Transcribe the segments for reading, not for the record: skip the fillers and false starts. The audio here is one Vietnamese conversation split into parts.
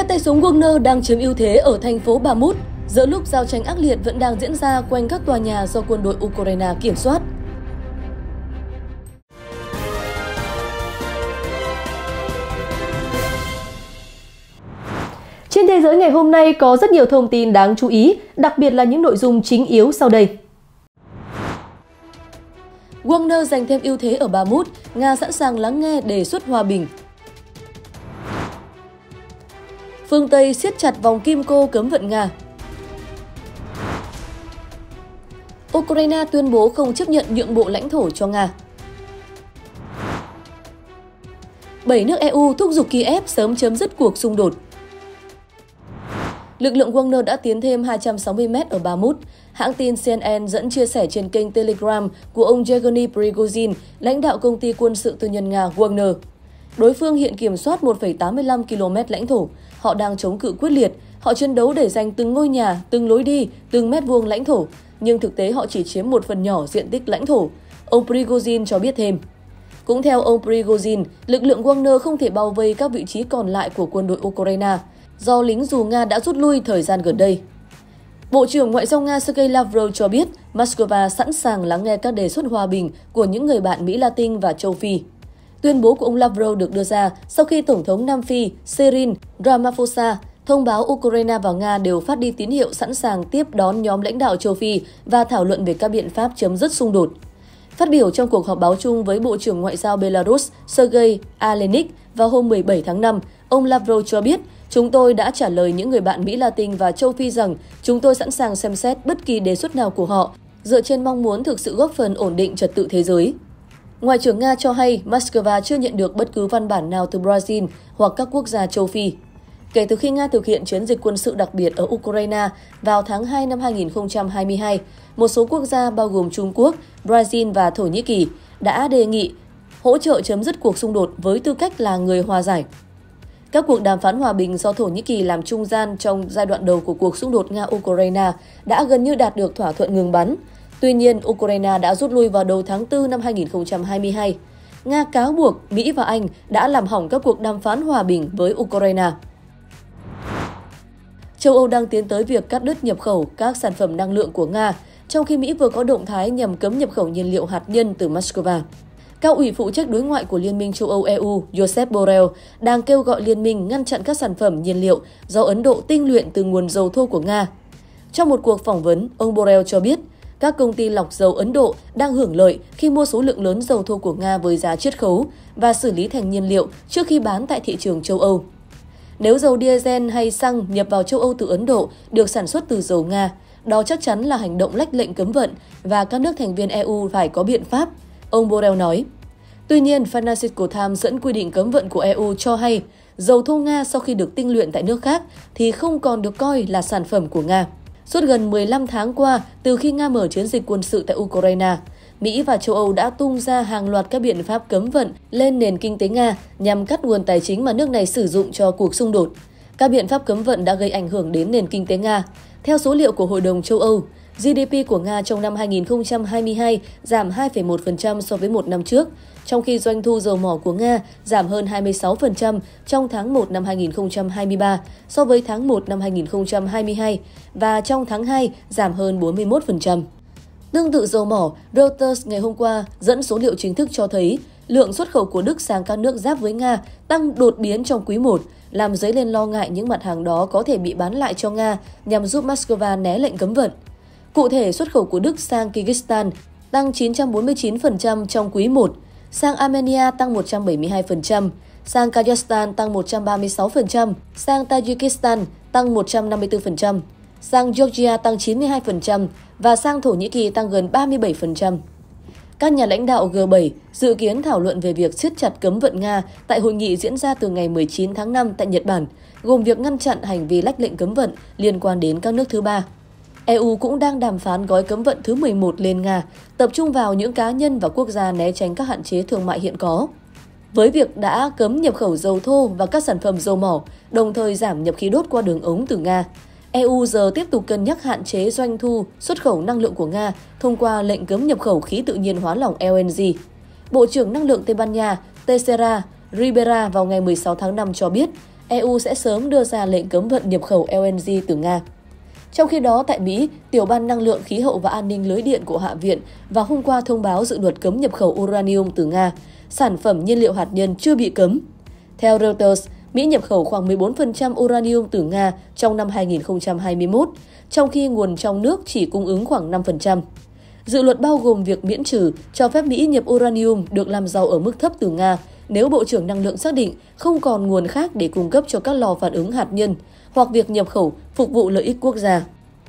Các tay súng Wagner đang chiếm ưu thế ở thành phố Bakhmut, giữa lúc giao tranh ác liệt vẫn đang diễn ra quanh các tòa nhà do quân đội Ukraine kiểm soát. Trên thế giới ngày hôm nay có rất nhiều thông tin đáng chú ý, đặc biệt là những nội dung chính yếu sau đây. Wagner giành thêm ưu thế ở Bakhmut, Nga sẵn sàng lắng nghe đề xuất hòa bình. Phương Tây siết chặt vòng kim cô cấm vận Nga. Ukraine tuyên bố không chấp nhận nhượng bộ lãnh thổ cho Nga. 7 nước EU thúc giục Kiev sớm chấm dứt cuộc xung đột. Lực lượng Wagner đã tiến thêm 260 mét ở Bakhmut. Hãng tin CNN dẫn chia sẻ trên kênh Telegram của ông Yevgeny Prigozhin, lãnh đạo công ty quân sự tư nhân Nga Wagner. Đối phương hiện kiểm soát 1,85 km lãnh thổ. Họ đang chống cự quyết liệt. Họ chiến đấu để giành từng ngôi nhà, từng lối đi, từng mét vuông lãnh thổ. Nhưng thực tế họ chỉ chiếm một phần nhỏ diện tích lãnh thổ. Ông Prigozhin cho biết thêm. Cũng theo ông Prigozhin, lực lượng Wagner không thể bao vây các vị trí còn lại của quân đội Ukraine, do lính dù Nga đã rút lui thời gian gần đây. Bộ trưởng Ngoại giao Nga Sergei Lavrov cho biết Moscow sẵn sàng lắng nghe các đề xuất hòa bình của những người bạn Mỹ Latin và châu Phi. Tuyên bố của ông Lavrov được đưa ra sau khi Tổng thống Nam Phi Cyril Ramaphosa thông báo Ukraine và Nga đều phát đi tín hiệu sẵn sàng tiếp đón nhóm lãnh đạo châu Phi và thảo luận về các biện pháp chấm dứt xung đột. Phát biểu trong cuộc họp báo chung với Bộ trưởng Ngoại giao Belarus Sergei Alenik vào hôm 17 tháng 5, ông Lavrov cho biết chúng tôi đã trả lời những người bạn Mỹ Latin và châu Phi rằng chúng tôi sẵn sàng xem xét bất kỳ đề xuất nào của họ dựa trên mong muốn thực sự góp phần ổn định trật tự thế giới. Ngoại trưởng Nga cho hay Moscow chưa nhận được bất cứ văn bản nào từ Brazil hoặc các quốc gia châu Phi. Kể từ khi Nga thực hiện chiến dịch quân sự đặc biệt ở Ukraine vào tháng 2 năm 2022, một số quốc gia bao gồm Trung Quốc, Brazil và Thổ Nhĩ Kỳ đã đề nghị hỗ trợ chấm dứt cuộc xung đột với tư cách là người hòa giải. Các cuộc đàm phán hòa bình do Thổ Nhĩ Kỳ làm trung gian trong giai đoạn đầu của cuộc xung đột Nga-Ukraine đã gần như đạt được thỏa thuận ngừng bắn. Tuy nhiên, Ukraine đã rút lui vào đầu tháng 4 năm 2022. Nga cáo buộc Mỹ và Anh đã làm hỏng các cuộc đàm phán hòa bình với Ukraine. Châu Âu đang tiến tới việc cắt đứt nhập khẩu các sản phẩm năng lượng của Nga, trong khi Mỹ vừa có động thái nhằm cấm nhập khẩu nhiên liệu hạt nhân từ Moscow. Cao ủy phụ trách đối ngoại của Liên minh châu Âu EU Josep Borrell đang kêu gọi liên minh ngăn chặn các sản phẩm nhiên liệu do Ấn Độ tinh luyện từ nguồn dầu thô của Nga. Trong một cuộc phỏng vấn, ông Borrell cho biết các công ty lọc dầu Ấn Độ đang hưởng lợi khi mua số lượng lớn dầu thô của Nga với giá chiết khấu và xử lý thành nhiên liệu trước khi bán tại thị trường châu Âu. Nếu dầu diesel hay xăng nhập vào châu Âu từ Ấn Độ được sản xuất từ dầu Nga, đó chắc chắn là hành động lách lệnh cấm vận và các nước thành viên EU phải có biện pháp, ông Borrell nói. Tuy nhiên, Financial Times dẫn quy định cấm vận của EU cho hay dầu thô Nga sau khi được tinh luyện tại nước khác thì không còn được coi là sản phẩm của Nga. Suốt gần 15 tháng qua, từ khi Nga mở chiến dịch quân sự tại Ukraine, Mỹ và châu Âu đã tung ra hàng loạt các biện pháp cấm vận lên nền kinh tế Nga nhằm cắt nguồn tài chính mà nước này sử dụng cho cuộc xung đột. Các biện pháp cấm vận đã gây ảnh hưởng đến nền kinh tế Nga. Theo số liệu của Hội đồng châu Âu, GDP của Nga trong năm 2022 giảm 2,1% so với một năm trước, trong khi doanh thu dầu mỏ của Nga giảm hơn 26% trong tháng 1 năm 2023 so với tháng 1 năm 2022 và trong tháng 2 giảm hơn 41%. Tương tự dầu mỏ, Reuters ngày hôm qua dẫn số liệu chính thức cho thấy lượng xuất khẩu của Đức sang các nước giáp với Nga tăng đột biến trong quý 1, làm dấy lên lo ngại những mặt hàng đó có thể bị bán lại cho Nga nhằm giúp Moscow né lệnh cấm vận. Cụ thể, xuất khẩu của Đức sang Kyrgyzstan tăng 949% trong quý 1, sang Armenia tăng 172%, sang Kazakhstan tăng 136%, sang Tajikistan tăng 154%, sang Georgia tăng 92% và sang Thổ Nhĩ Kỳ tăng gần 37%. Các nhà lãnh đạo G7 dự kiến thảo luận về việc siết chặt cấm vận Nga tại hội nghị diễn ra từ ngày 19 tháng 5 tại Nhật Bản, gồm việc ngăn chặn hành vi lách lệnh cấm vận liên quan đến các nước thứ ba. EU cũng đang đàm phán gói cấm vận thứ 11 lên Nga, tập trung vào những cá nhân và quốc gia né tránh các hạn chế thương mại hiện có. Với việc đã cấm nhập khẩu dầu thô và các sản phẩm dầu mỏ, đồng thời giảm nhập khí đốt qua đường ống từ Nga, EU giờ tiếp tục cân nhắc hạn chế doanh thu xuất khẩu năng lượng của Nga thông qua lệnh cấm nhập khẩu khí tự nhiên hóa lỏng LNG. Bộ trưởng Năng lượng Tây Ban Nha Teixeira Ribera vào ngày 16 tháng 5 cho biết EU sẽ sớm đưa ra lệnh cấm vận nhập khẩu LNG từ Nga. Trong khi đó, tại Mỹ, Tiểu ban Năng lượng, Khí hậu và An ninh lưới điện của Hạ viện vào hôm qua thông báo dự luật cấm nhập khẩu uranium từ Nga, sản phẩm nhiên liệu hạt nhân chưa bị cấm. Theo Reuters, Mỹ nhập khẩu khoảng 14% uranium từ Nga trong năm 2021, trong khi nguồn trong nước chỉ cung ứng khoảng 5%. Dự luật bao gồm việc miễn trừ cho phép Mỹ nhập uranium được làm giàu ở mức thấp từ Nga nếu Bộ trưởng Năng lượng xác định không còn nguồn khác để cung cấp cho các lò phản ứng hạt nhân hoặc việc nhập khẩu phục vụ lợi ích quốc gia.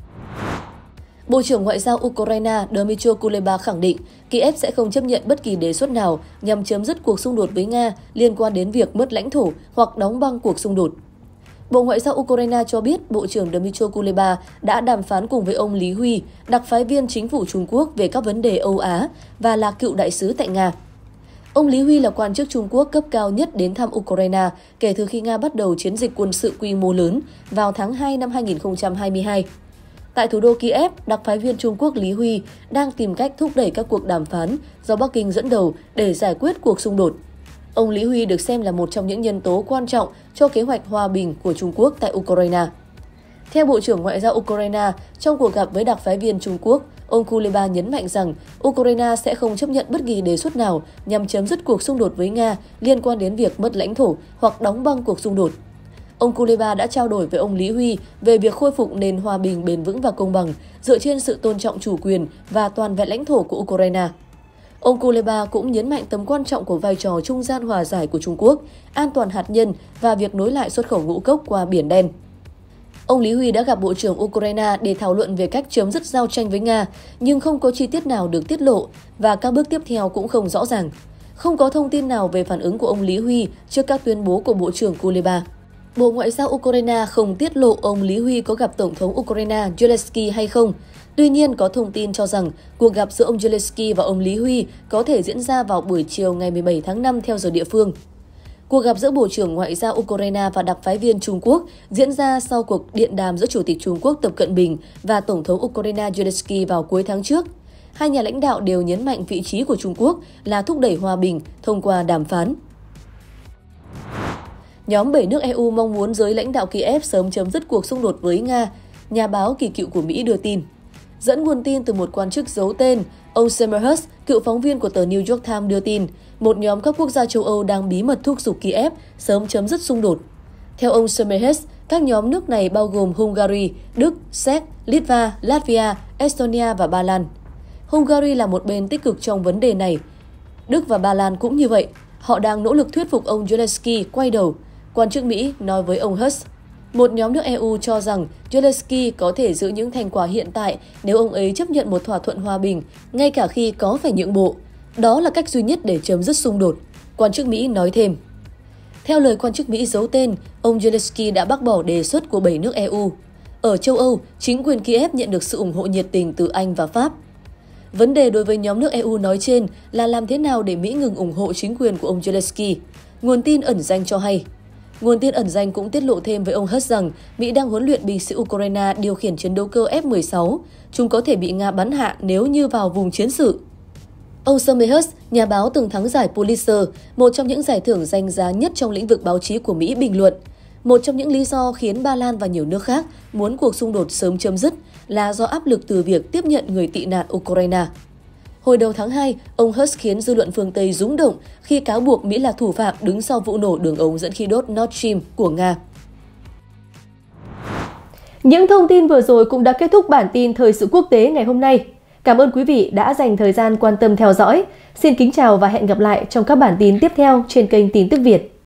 Bộ trưởng Ngoại giao Ukraine Dmytro Kuleba khẳng định Kiev sẽ không chấp nhận bất kỳ đề xuất nào nhằm chấm dứt cuộc xung đột với Nga liên quan đến việc mất lãnh thổ hoặc đóng băng cuộc xung đột. Bộ Ngoại giao Ukraine cho biết Bộ trưởng Dmytro Kuleba đã đàm phán cùng với ông Lý Huy, đặc phái viên chính phủ Trung Quốc về các vấn đề Âu Á và là cựu đại sứ tại Nga. Ông Lý Huy là quan chức Trung Quốc cấp cao nhất đến thăm Ukraine kể từ khi Nga bắt đầu chiến dịch quân sự quy mô lớn vào tháng 2 năm 2022. Tại thủ đô Kiev, đặc phái viên Trung Quốc Lý Huy đang tìm cách thúc đẩy các cuộc đàm phán do Bắc Kinh dẫn đầu để giải quyết cuộc xung đột. Ông Lý Huy được xem là một trong những nhân tố quan trọng cho kế hoạch hòa bình của Trung Quốc tại Ukraine. Theo Bộ trưởng Ngoại giao Ukraine, trong cuộc gặp với đặc phái viên Trung Quốc, ông Kuleba nhấn mạnh rằng Ukraine sẽ không chấp nhận bất kỳ đề xuất nào nhằm chấm dứt cuộc xung đột với Nga liên quan đến việc mất lãnh thổ hoặc đóng băng cuộc xung đột. Ông Kuleba đã trao đổi với ông Lý Huy về việc khôi phục nền hòa bình bền vững và công bằng dựa trên sự tôn trọng chủ quyền và toàn vẹn lãnh thổ của Ukraine. Ông Kuleba cũng nhấn mạnh tầm quan trọng của vai trò trung gian hòa giải của Trung Quốc, an toàn hạt nhân và việc nối lại xuất khẩu ngũ cốc qua Biển Đen. Ông Lý Huy đã gặp Bộ trưởng Ukraine để thảo luận về cách chấm dứt giao tranh với Nga, nhưng không có chi tiết nào được tiết lộ và các bước tiếp theo cũng không rõ ràng. Không có thông tin nào về phản ứng của ông Lý Huy trước các tuyên bố của Bộ trưởng Kuleba. Bộ Ngoại giao Ukraine không tiết lộ ông Lý Huy có gặp Tổng thống Ukraine Zelensky hay không. Tuy nhiên, có thông tin cho rằng cuộc gặp giữa ông Zelensky và ông Lý Huy có thể diễn ra vào buổi chiều ngày 17 tháng 5 theo giờ địa phương. Cuộc gặp giữa Bộ trưởng Ngoại giao Ukraine và đặc phái viên Trung Quốc diễn ra sau cuộc điện đàm giữa Chủ tịch Trung Quốc Tập Cận Bình và Tổng thống Ukraine Zelensky vào cuối tháng trước. Hai nhà lãnh đạo đều nhấn mạnh vị trí của Trung Quốc là thúc đẩy hòa bình thông qua đàm phán. Nhóm 7 nước EU mong muốn giới lãnh đạo Kiev sớm chấm dứt cuộc xung đột với Nga, nhà báo kỳ cựu của Mỹ đưa tin. Dẫn nguồn tin từ một quan chức giấu tên, ông Semerhus, cựu phóng viên của tờ New York Times đưa tin, một nhóm các quốc gia châu Âu đang bí mật thúc giục Kiev sớm chấm dứt xung đột. Theo ông Semerhus, các nhóm nước này bao gồm Hungary, Đức, Séc, Litva, Latvia, Estonia và Ba Lan. Hungary là một bên tích cực trong vấn đề này. Đức và Ba Lan cũng như vậy. Họ đang nỗ lực thuyết phục ông Zelensky quay đầu. Quan chức Mỹ nói với ông Hus. Một nhóm nước EU cho rằng Zelensky có thể giữ những thành quả hiện tại nếu ông ấy chấp nhận một thỏa thuận hòa bình, ngay cả khi có phải nhượng bộ. Đó là cách duy nhất để chấm dứt xung đột, quan chức Mỹ nói thêm. Theo lời quan chức Mỹ giấu tên, ông Zelensky đã bác bỏ đề xuất của 7 nước EU. Ở châu Âu, chính quyền Kiev nhận được sự ủng hộ nhiệt tình từ Anh và Pháp. Vấn đề đối với nhóm nước EU nói trên là làm thế nào để Mỹ ngừng ủng hộ chính quyền của ông Zelensky. Nguồn tin ẩn danh cho hay. Nguồn tin ẩn danh cũng tiết lộ thêm với ông Hus rằng Mỹ đang huấn luyện binh sĩ Ukraine điều khiển chiến đấu cơ F-16. Chúng có thể bị Nga bắn hạ nếu như vào vùng chiến sự. Ông Semerhus, nhà báo từng thắng giải Pulitzer, một trong những giải thưởng danh giá nhất trong lĩnh vực báo chí của Mỹ, bình luận. Một trong những lý do khiến Ba Lan và nhiều nước khác muốn cuộc xung đột sớm chấm dứt là do áp lực từ việc tiếp nhận người tị nạn Ukraine. Hồi đầu tháng 2, ông Hus khiến dư luận phương Tây rúng động khi cáo buộc Mỹ là thủ phạm đứng sau vụ nổ đường ống dẫn khí đốt Nord Stream của Nga. Những thông tin vừa rồi cũng đã kết thúc bản tin thời sự quốc tế ngày hôm nay. Cảm ơn quý vị đã dành thời gian quan tâm theo dõi. Xin kính chào và hẹn gặp lại trong các bản tin tiếp theo trên kênh Tin tức Việt.